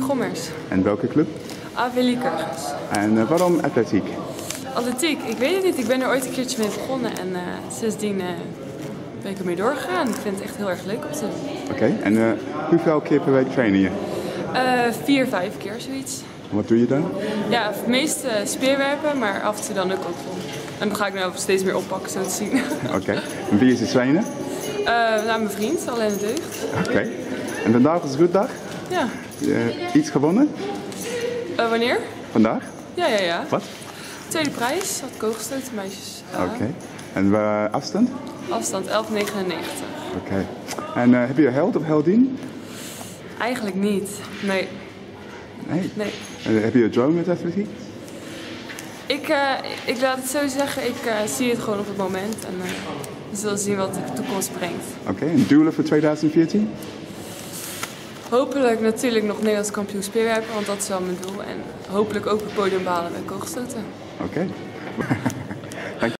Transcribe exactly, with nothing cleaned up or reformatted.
Gommers. En welke club? A V Lycurgus. En uh, waarom atletiek? Atletiek, ik weet het niet. Ik ben er ooit een keertje mee begonnen en uh, sindsdien uh, ben ik ermee doorgegaan. Ik vind het echt heel erg leuk om te doen. Oké, okay. En uh, hoeveel keer per week trainen je? Uh, vier, vijf keer zoiets. Wat doe je dan? Ja, het meeste uh, speerwerpen, maar af en toe dan ook ook vol. En dan ga ik nou steeds meer oppakken, zo te zien. Oké, okay. En wie is de trainer? Uh, nou, mijn vriend, alleen de deugd. Oké, okay. En vandaag was een goed dag? Ja. Uh, iets gewonnen? Uh, wanneer? Vandaag? Ja, ja, ja. Wat? Tweede prijs, had ik hooggestoten meisjes. Oké, okay. En uh, afstand? Afstand elf negenennegentig. Oké, okay. En uh, heb je een held of heldin? Eigenlijk niet, nee. Nee? Nee. En heb je een droom met atletiek? Ik, uh, ik laat het zo zeggen, ik uh, zie het gewoon op het moment en uh, we zullen zien wat de toekomst brengt. Oké, okay. En doelen voor twintig veertien? Hopelijk natuurlijk nog Nederlands kampioen speerwerpen, want dat is wel mijn doel. En hopelijk ook het podium behalen bij kogelstoten. Oké. Okay.